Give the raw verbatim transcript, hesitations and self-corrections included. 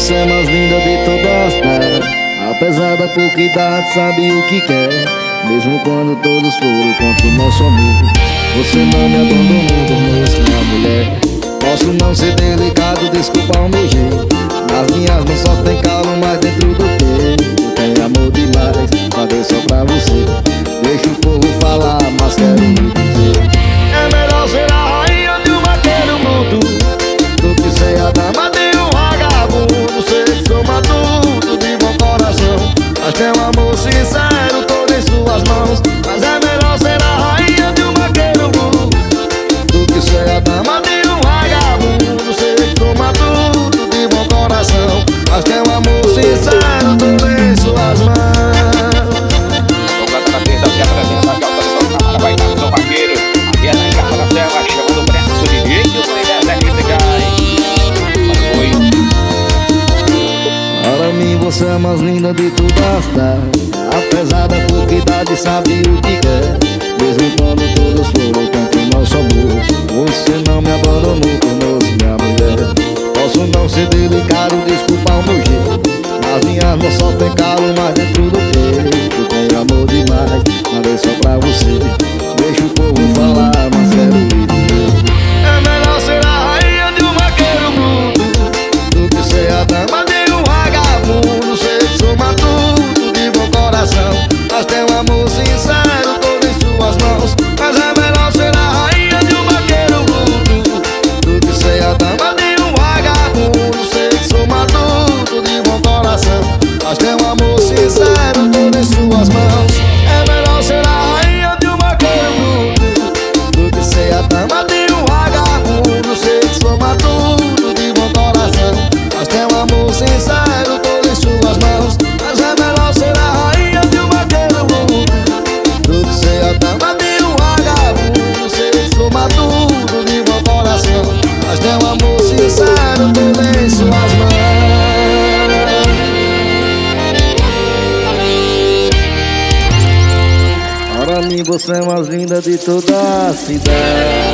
você é mais linda de todas as. Apesar da pouca idade, sabe o que quer. Mesmo quando todos foram contra o nosso amor, você não me abandonou, tornou-se minha mulher. Posso não ser delicado, desculpa o meu jeito. Nas minhas mãos só tem calma, mas dentro do peito eu tenho amor demais, falei só pra você. Deixa o povo falar, mas quero me dizer: é melhor ser a rainha de um vaqueiro bruto do que ser a dama de um vagabundo. Sei que soma tudo de bom coração, mas tem um amor sincero todo em suas mãos. Mas é melhor ser a rainha de um vaqueiro bruto do que ser a dama de um vagabundo. Sei que soma tudo de bom coração, mas tem um amor sincero todo em suas mãos. Vai dar no vaqueiro, aqui é na Engarra da Selva, chamando o braço de jeito, o universo é replicar, hein? Para mim você é a mais linda de todas as. Apesar da pouca idade, sabe o que quer. Mesmo quando todos foram contra o nosso amor, você não me abandonou, tornou-se minha mulher. Posso não ser delicado, desculpa o meu jeito. Nas minhas mãos só tem calo, mas dentro do peito tem amor demais, mandei só pra você. Deixa o povo falar, mas quero me dizer: é melhor ser a rainha de um vaqueiro bruto do que ser a dama de um vagabundo. Sei que soma tudo de bom coração, mas tem um amor sincero todo em suas mãos. Mas é melhor ser a rainha de um vaqueiro bruto do que ser a dama de um vagabundo. Sei que soma tudo de bom coração, mas tem um amor sincero todo em suas mãos. É melhor ser a rainha de um vaqueiro bruto do que ser a dama de um vagabundo. Sei que soma tudo de bom coração, mas tem um amor sincero todo em suas mãos. Mas é melhor ser a rainha de um vaqueiro bruto do que ser a dama de um vagabundo. Sei que soma tudo de bom coração, mas tem um amor sincero todo em suas mãos. Para mim você é a mais linda de toda a cidade.